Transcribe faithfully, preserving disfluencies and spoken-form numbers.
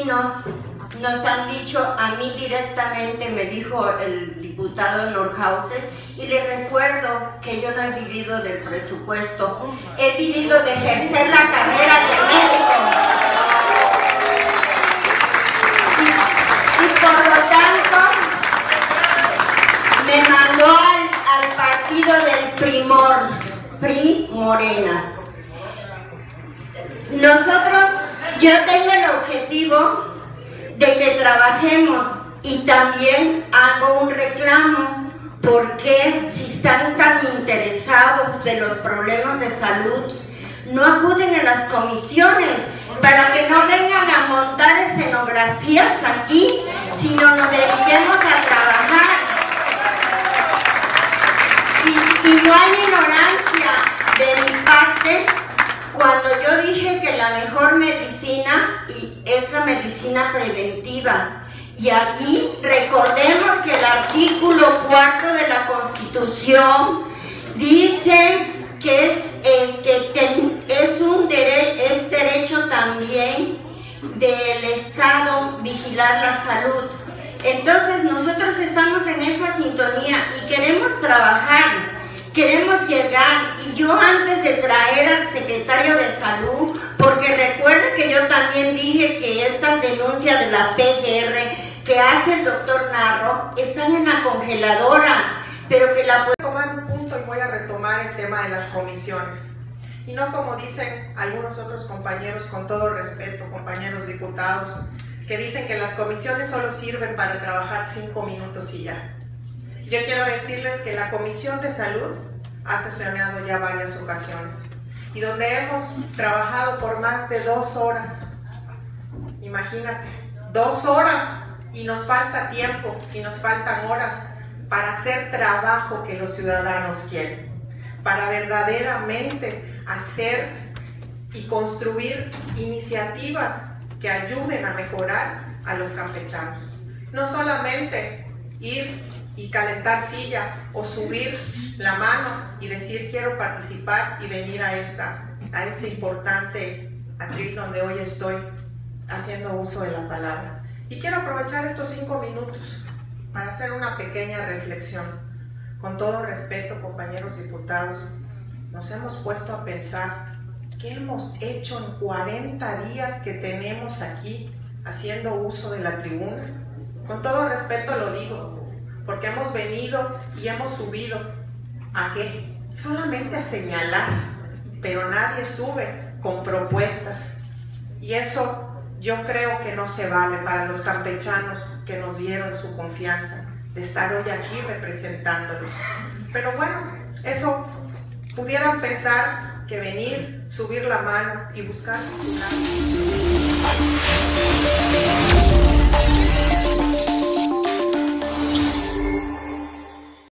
vecinos nos han dicho, a mí directamente me dijo el diputado Nordhausen, y les recuerdo que yo no he vivido del presupuesto, he vivido de ejercer la carrera de médico. Y, y por lo tanto, me mandó al, al partido del Primor, P R I Morena. Nosotros, yo tengo el objetivo de que trabajemos, y también hago un reclamo, porque si están tan interesados de los problemas de salud, no acuden a las comisiones, para que no vengan a montar escenografías aquí, sino nos dediquemos a trabajar. Y, y no hay ignorancia de mi parte cuando yo dije que la mejor medicina y es la medicina preventiva. Y ahí recordemos que el artículo cuarto de la Constitución dice que es, eh, que ten, es un dere, es derecho también del Estado vigilar la salud. Entonces nosotros estamos en esa sintonía y queremos trabajar, queremos llegar. Y yo, antes de traer al secretario de Salud, porque recuerden que yo también dije que estas denuncias de la P G R que hace el doctor Narro están en la congeladora, pero que la... Voy a tomar un punto y voy a retomar el tema de las comisiones. Y no como dicen algunos otros compañeros, con todo respeto, compañeros diputados, que dicen que las comisiones solo sirven para trabajar cinco minutos y ya. Yo quiero decirles que la Comisión de Salud ha sesionado ya varias ocasiones, y donde hemos trabajado por más de dos horas. Imagínate, dos horas, y nos falta tiempo y nos faltan horas para hacer trabajo que los ciudadanos quieren, para verdaderamente hacer y construir iniciativas que ayuden a mejorar a los campechanos. No solamente ir y calentar silla o subir la mano y decir quiero participar y venir a, esta, a este importante atril donde hoy estoy haciendo uso de la palabra. Y quiero aprovechar estos cinco minutos para hacer una pequeña reflexión. Con todo respeto, compañeros diputados, nos hemos puesto a pensar qué hemos hecho en cuarenta días que tenemos aquí haciendo uso de la tribuna. Con todo respeto lo digo, porque hemos venido y hemos subido ¿a qué? Solamente a señalar, pero nadie sube con propuestas. Y eso yo creo que no se vale para los campechanos que nos dieron su confianza de estar hoy aquí representándolos. Pero bueno, eso pudieran pensar que venir, subir la mano y buscar un